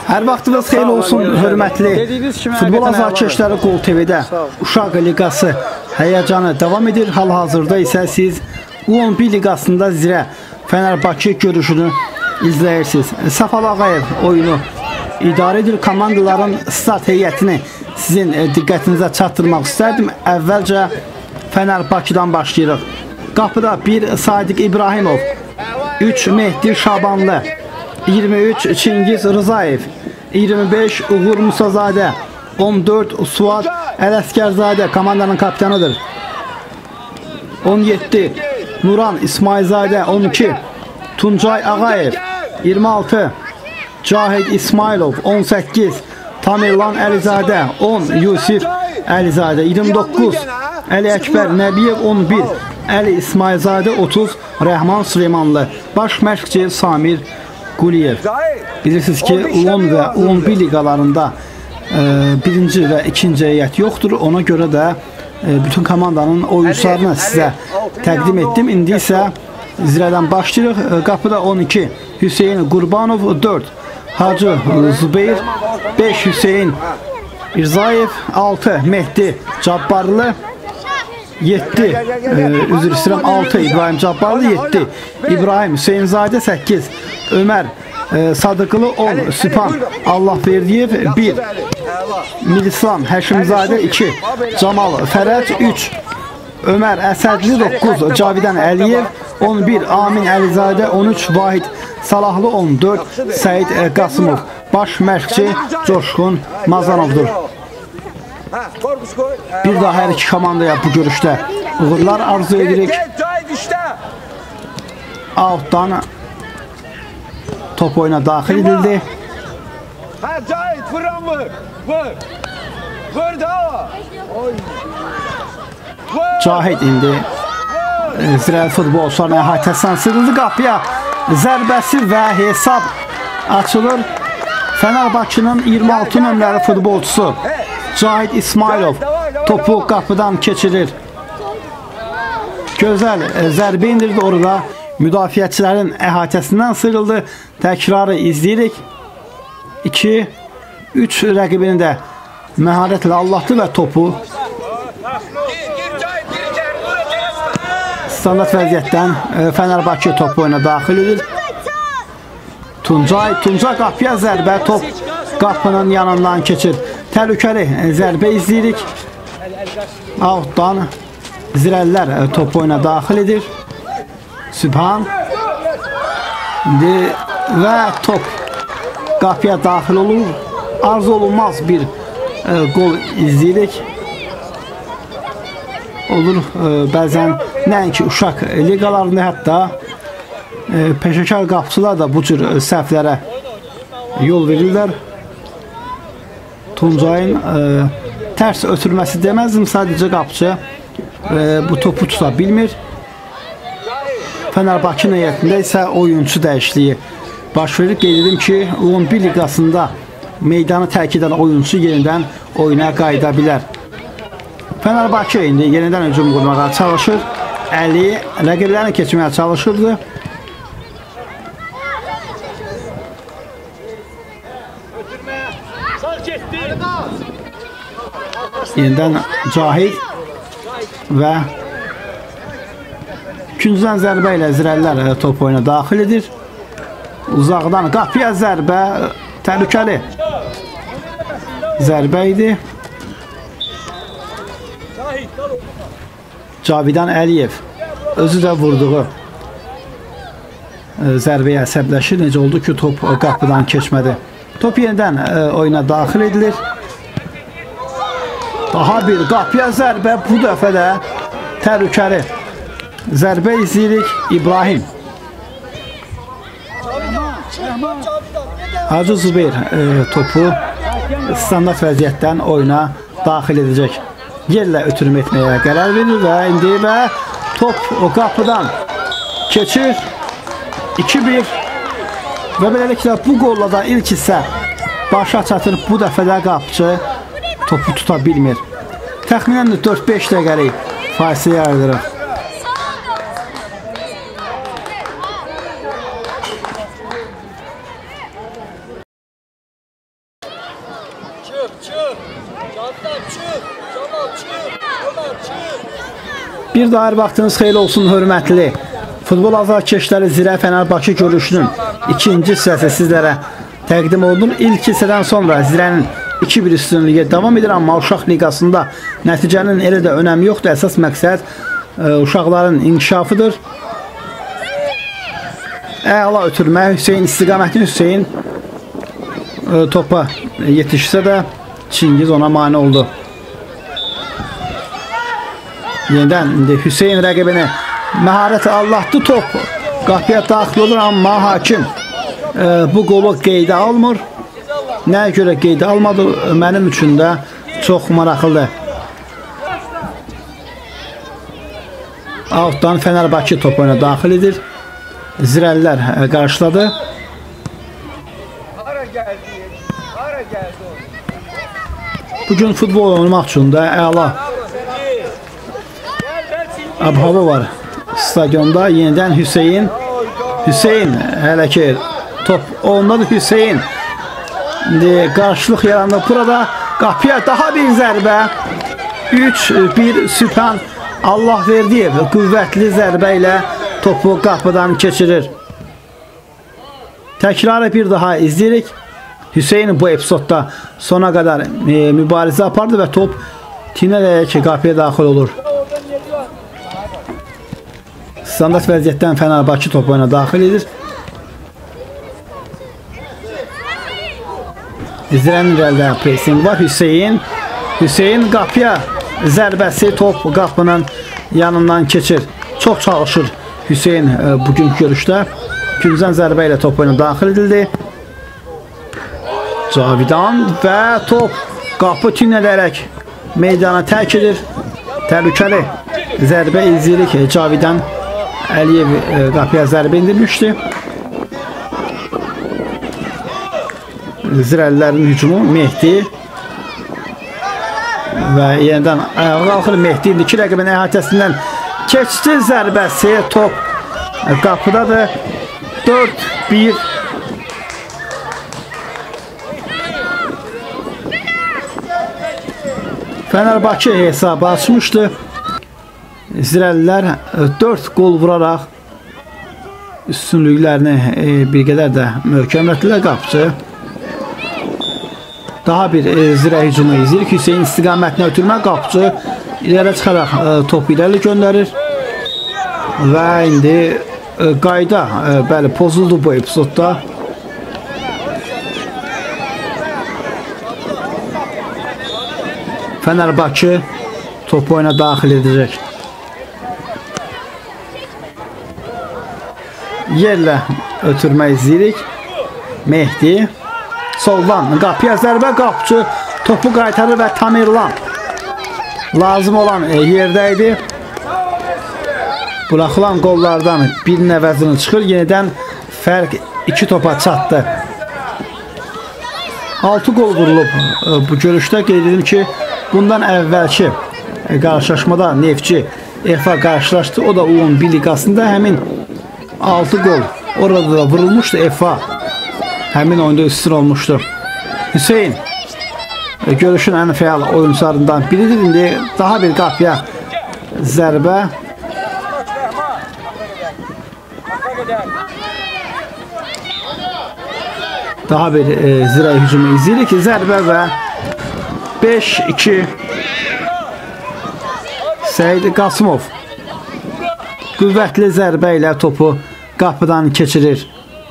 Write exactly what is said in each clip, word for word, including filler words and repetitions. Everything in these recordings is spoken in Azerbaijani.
Hər vaxtınız xeyir olsun, hörmətli futbol azarkeşləri Qol T V-də Uşaq Liqası həyəcanı davam edir. Hal-hazırda isə siz U on bir liqasında zirə Fenerbahçe görüşünü izləyirsiniz. Safal Ağayev oyunu idarə edir. Komandaların start heyətini sizin diqqətinizə çatdırmaq istərdim. Əvvəlcə Fenerbahçe'dan başlayırıq. Qapıda bir Sadiq İbrahimov, üç Mehdi Şabanlı, iyirmi üç Çingiz Rızayev, iyirmi beş Uğur Musazadə, on dörd Suat Ələskərzadə komandanın kapitanıdır. on yeddi Nuran İsmailzadə, on iki Tuncay Ağayev, iyirmi altı Cahid İsmailov, on səkkiz Tamirlan Əlizadə, on Yusif Əlizadə, iyirmi doqquz Əli Əkbər Nəbiyev, on bir Əli İsmailzadə, otuz Rəhman Süleymanlı. Baş məşqçi Samir Quliyev. Bilirsiniz ki, U on və U on bir liqalarında e, birinci və ikinci heyət yoxdur. Ona görə də e, bütün komandanın oyuncularını sizə təqdim etdim. İndi isə zirədən başlayırıq. E, qapıda on iki Hüseyin Qurbanov, dörd Hacı Zübeyir, beş Hüseyin İrzayev, altı Mehdi Cabbarlı, yeddi e, üzr istəyirəm altı İbrahim Cabbarlı, yeddi İbrahim Hüseyinzadə, səkkiz Ömər e, Sadıqlı, on Sübhan Allahverdiyev, bir Milislam Həşimzadə, iki Camal Fərəc, üç Ömər Əsədli, doqquz Cavidan Əliyev, on bir Amin Əlizadə, on üç Vahid Salahlı, on dörd Səid Qasımov. Baş məşqçi Coşqun Mazanovdur. Bir daha hər iki komandaya bu görüşdə uğurlar arzu edirik. Outdan top oyuna daxil edildi. Cahid indi zirəli futbolçuların əhatəsindən sıyrıldı. Qapıya zərbəsi və hesab açılır. Fenerbahçe'nin iyirmi altı nömrəli futbolçusu Cahid İsmailov topu qapıdan keçirir. Gözəl zərbə indirdi orada. Müdafiəçilərin əhatəsindən sıyrıldı. Təkrarı izləyirik. iki üç rəqibini də məharətlə Allahdı və topu standart vəziyyətdən Fenerbahçe topu oyuna daxil edir. Tuncay, Tuncay qapıya zərbə, top qapının yanından keçir. Təhlükəli zərbə izləyirik. Outdan zirəllər top oyuna daxil edir. Sübhan və top qapıya daxil olur. Arzu olunmaz bir e, gol izləyirik. Olur e, bəzən nəinki uşaq liqalarında, hətta e, peşəkar qapçılar da bu cür səhvlərə yol verirlər. Tuncayın e, tərs ötürməsi deməzdim, sadəcə qapçı e, bu topu tuta bilmir. Fenerbahçe heyətində isə oyuncu dəyişikliyi baş verir. Qeyd edim ki, U on bir liqasında meydanı tərk edən oyuncu yenidən oyuna qayıda bilər. Fenerbahçe indi yenidən hücum qurmağa çalışır. Əli rəqiblərini keçməyə çalışırdı. Yenidən Cahid və ikinciden zərbə ilə zirəllər top oyuna daxil edir. Uzaqdan qapıya zərbə, təhlükəli zərbə idi. Cavidan Əliyev özü də vurduğu zərbəyə əsəbləşir. Necə oldu ki, top qapıdan keçmədi. Top yenidən oyuna daxil edilir. Daha bir qapıya zərbə, bu dəfə də təhlükəli zərbə izləyirik. İbrahim Hacı Zübeyir e, topu standart vəziyyətdən oyuna daxil edəcək. Yerlə ötürüm etməyə qərar verir və indi və top o qapıdan keçir. iki bir və beləliklə bu qolla da ilk hissə başa çatır. Bu dəfə də qapçı topu tuta bilmir. Təxminən dörd beş dəqiqəlik fasilə yaradırıq. Bir daha vaxtınız xeyirli olsun, hörmətli futbol azarkeşləri. Zirə Fenerbahçe görüşünün ikinci hissəsi sizlərə təqdim olunur. İlk hissədən sonra Zirənin iki bir üstünlüyə davam edir, amma uşaq liqasında nəticənin elə də önəmi yoxdur. Əsas məqsəd ə, uşaqların inkişafıdır. Əla ötürmə, Hüseyin istiqamətli Hüseyin ə, topa yetişsə də Çingiz ona mane oldu. Yenidən indi Hüseyin rəqibini məharəti Allah'tı, top qapıya daxil olur, amma hakim e, bu qolu qeydə almır. Nəyə görə qeydə almadı? Mənim üçün də çox maraqlıdır. Altdan Fenerbahçe top oyuna daxil edir. Zirəlilər e, qarşıladı. Bugün futbol oynamaq üçün də əla ab-hava var stadionda. Yenidən Hüseyin Hüseyin hələ ki top ondadır. Hüseyin indi qarşılıq yarandı burada. Qapıya daha bir zərbə. üç bir Sübhan Allahverdiyev qüvvətli zərbə ilə topu qapıdan keçirir. Təkrarı bir daha izləyirik. Hüseyin bu epizodda sona qədər e, mübarizə apardı və top tinərək qapıya daxil olur. Standart vəziyyətdən Fenerbahçe top oyuna daxil edir. Zirənin irəlidə pressing var. Hüseyin Hüseyin qapıya zərbəsi, top qapının yanından keçir. Çox çalışır Hüseyin e, bugünkü görüşdə. Küncdən zərbə ilə top oyuna daxil edildi. Cavidan və top qapı tünələrək meydana tərk edir. Təhlükəli zərbə izləyirik. Cavidan Əliyev qapıya zərbə indirmişdi. Zirəlilərin hücumu Mehdi və yenidən ayağa qalxır. Mehdi indi iki rəqibin əhatəsindən keçdi, zərbəsi top qapıdadır. dörd bir Fenerbahçe hesabı açmışdı. Zirəlilər dörd qol vuraraq üstünlüklərini e, bir qədər də möhkəmlətdilər. Qapıcı daha bir e, zirə hücumu izləyir. Hüseyin istiqamətinə ötürmə, qapıcı iləri çıxaraq e, topu irəli göndərir və indi e, qayda e, bəli pozuldu bu epizodda. Fenerbahçe topu oyuna daxil edəcək. Yerlə ötürmə izləyirik. Mehdi soldan qapıya zərbə, qapıcı topu qaytarır və Tamirlan lazım olan yerdə idi. Buraxılan qollardan birinin əvəzini çıxır. Yenidən fərq iki topa çatdı. altı qol vurulub bu görüşdə. Qeyd edim ki, bundan əvvəlki qarşılaşmada Neftçi Efa qarşılaşdı. O da U on bir liqasında həmin altı gol orada da vurulmuşdu. Efa həmin oyunda üstün olmuşdu. Hüseyin görüşün ən fəal oyuncularından biridir. İndi daha bir qapıya zərbə. Daha bir e, zirə hücumu izləyirik. Zərbə və beş iki Seyid Qasımov qüvvətli zərbə ilə topu qapıdan keçirir.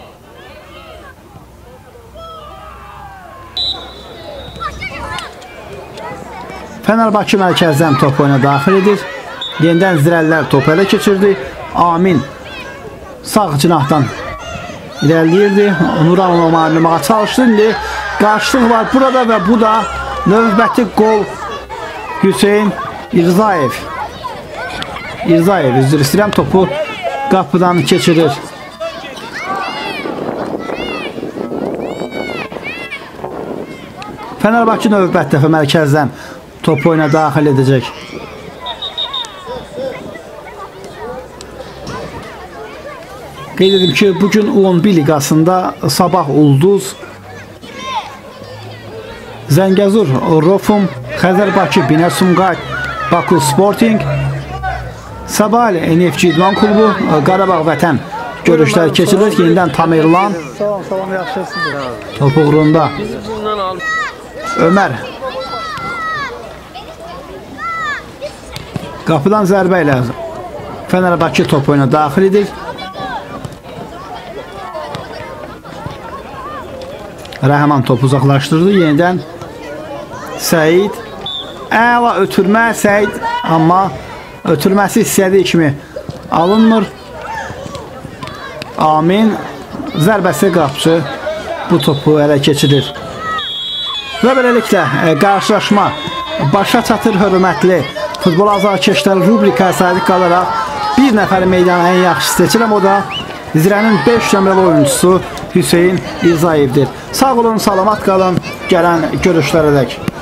Fenerbahçe mərkəzdən top oyuna daxil edir. Yenidən zirəlilər topu ələ keçirdi. Amin sağ cinahdan irəliyirdi. Nuranova malumağa çalışdı. İndi qarşılıq var burada və bu da növbəti gol. Hüseyin İrzayev İrzayev üzr istəyirəm, topu qapıdan keçirir. Fenerbahçe növbət dəfə mərkəzdən top oyuna daxil edəcək. Qeyd edim ki, bugün U on bir liqasında Sabah Ulduz, Zəngəzur Rofum, Xəzər Bakı Binə Sumqayıt Baku Sporting, Sabah N F C İdman Klubu Qarabağ Vətən görüşlər keçirilir. Yenidən Tamerlan. Salam, salam, yaxşısınız. Top uğrunda Ömər. Qapıdan zərbə ilə Fenerbahçe top oyuna daxil edir. Rəhman topu uzaqlaşdırdı. Yenidən Səid. Əla ötürmə Səid, amma ötürməsi istədiyi kimi alınmır. Amin zərbəsi qapçı bu topu ələ keçirir. Və beləliklə qarşılaşma başa çatır. Hörmətli futbol azarkeşləri rubrikaya sadiq qalaraq bir nəfər meydana ən yaxşı seçiləm, o da Zirənin beş nömrəli oyuncusu Hüseyin İrzayevdir. Sağ olun, salamat qalın, gələn görüşlərə dək.